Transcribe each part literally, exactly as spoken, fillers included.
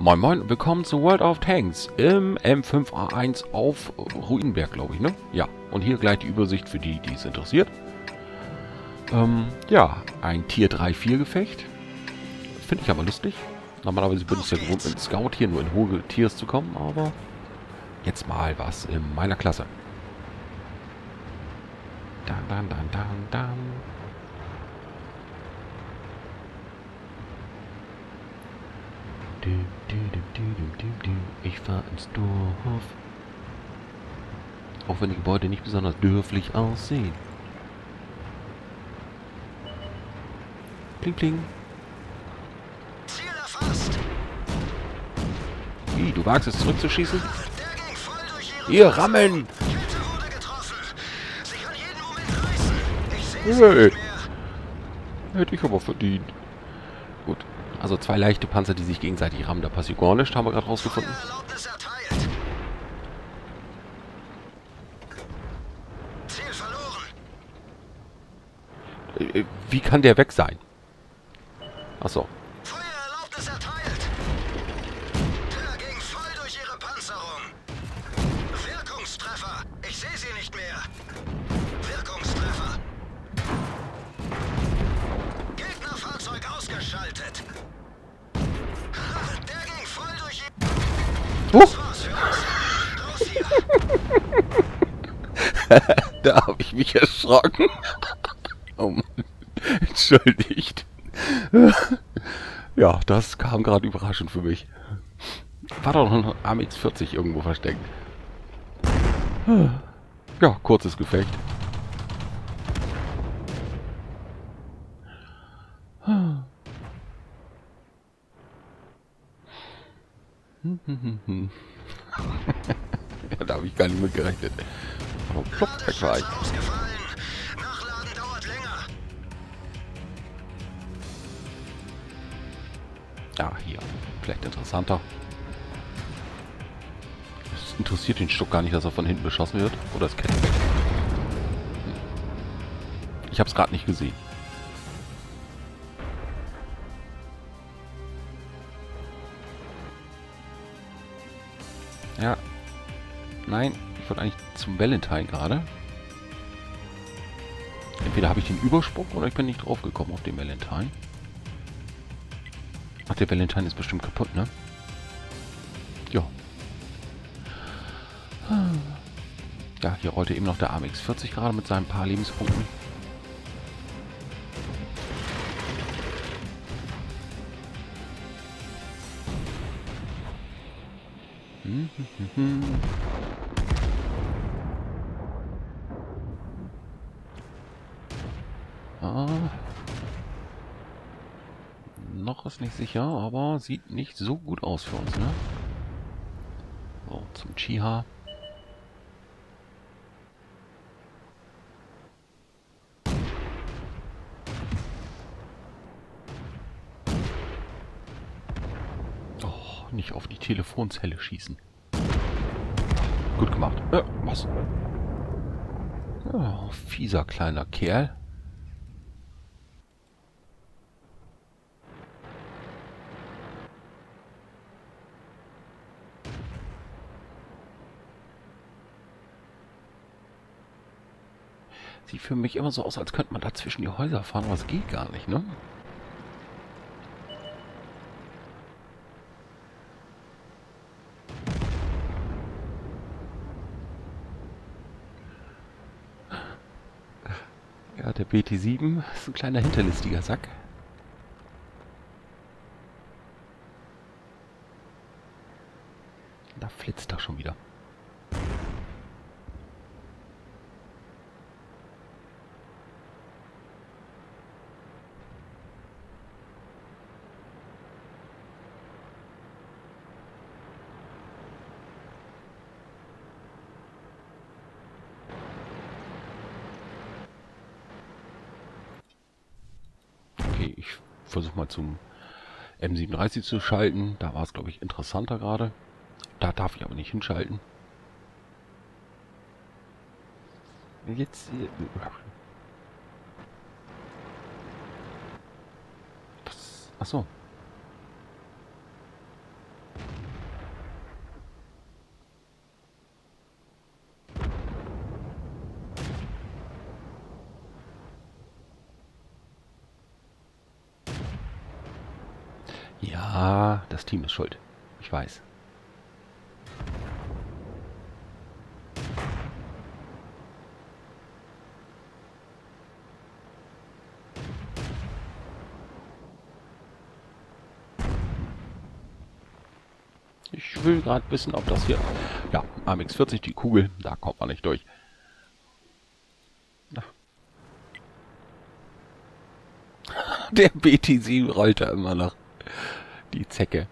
Moin Moin, willkommen zu World of Tanks im M fünf A eins auf Ruinenberg, glaube ich, ne? Ja, und hier gleich die Übersicht für die, die es interessiert. Ähm, ja, ein Tier drei vier Gefecht. Finde ich aber lustig. Normalerweise bin ich ja gewohnt, mit Scout hier nur in hohe Tiers zu kommen, aber jetzt mal was in meiner Klasse. Dan, dan, dan, dan, dan. Ich fahr ins Dorf. Auch wenn die Gebäude nicht besonders dörflich aussehen. Pling, pling. Ziel erfasst. Wie, du wagst es zurückzuschießen? Der ging voll durch ihre Hier, rammen! Kette wurde getroffen. Sie kann jeden Moment reißen. Ich sehe sie Hey. nicht mehr. Hätte ich aber verdient. Gut. Also zwei leichte Panzer, die sich gegenseitig rammen. Da passiert gar nichts, haben wir gerade rausgefunden. Feuererlaubnis erteilt. Ziel verloren. Äh, äh, Wie kann der weg sein? Achso. Feuererlaubnis erteilt. Der ging voll durch ihre Panzerung. Wirkungstreffer. Ich sehe sie nicht mehr. Wirkungstreffer. Gegnerfahrzeug ausgeschaltet. Ha, der ging voll durch ihr... Oh, Das war's für uns. Raus hier. da habe ich mich erschrocken. Oh Mann. Entschuldigt. Ja, das kam gerade überraschend für mich. War doch noch ein A M X vierzig irgendwo versteckt. Ja, kurzes Gefecht. Ja, da habe ich gar nicht mit gerechnet. Aber plopp, weg war ich. Ausgefallen. Nachladen dauert länger. Ja, hier. Vielleicht interessanter. Es interessiert den Stuck gar nicht, dass er von hinten beschossen wird. Oder es kennt weg. Ich habe es gerade nicht gesehen. Ja. Nein, ich wollte eigentlich zum Valentine gerade. Entweder habe ich den Übersprung oder ich bin nicht drauf gekommen auf den Valentine. Ach, der Valentine ist bestimmt kaputt, ne? Ja. Ja, hier rollte eben noch der A M X vierzig gerade mit seinen paar Lebenspunkten. Hm, hm, hm, hm. Ah. Noch ist nicht sicher, aber sieht nicht so gut aus für uns, ne? So, zum Chiha. Oh, nicht auf die Telefonzelle schießen. Gut gemacht. Ja, was? Oh, fieser kleiner Kerl. Sieht für mich immer so aus, als könnte man da zwischen die Häuser fahren, aber es geht gar nicht, ne? Ja, der B T sieben ist ein kleiner hinterlistiger Sack. Da flitzt er schon wieder. Okay, ich versuche mal zum M siebenunddreißig zu schalten. Da war es, glaube ich, interessanter gerade. Da darf ich aber nicht hinschalten. Jetzt... Das, achso. Ja, das Team ist schuld. Ich weiß. Ich will gerade wissen, ob das hier... Ja, A M X vierzig, die Kugel, da kommt man nicht durch. Na. Der B T sieben rollt da immer noch. Die Zecke.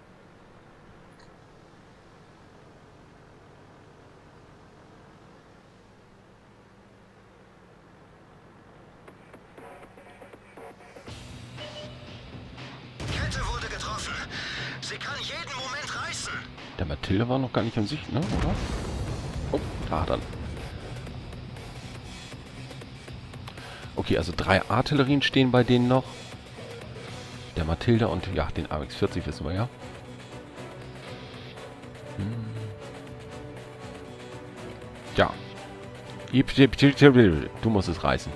Kette wurde getroffen. Sie kann jeden Moment reißen. Der Mathilde war noch gar nicht in Sicht, ne? Oder? Oh, da dann. Okay, also drei Artillerien stehen bei denen noch. Der Mathilde und ja, den A M X vierzig wissen wir ja. Hm. Ja. Du musst es reißen.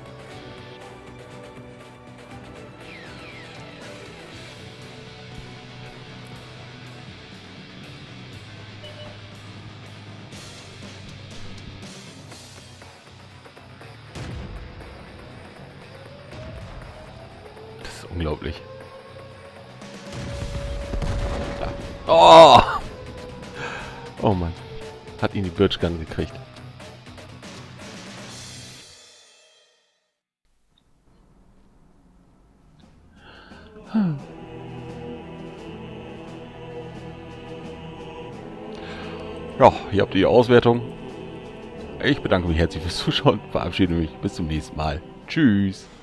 Das ist unglaublich. Ja. Oh! Oh Mann. Hat ihn die Birchgun gekriegt. Hm. Ja, hier habt ihr die Auswertung. Ich bedanke mich herzlich fürs Zuschauen, verabschiede mich. Bis zum nächsten Mal. Tschüss.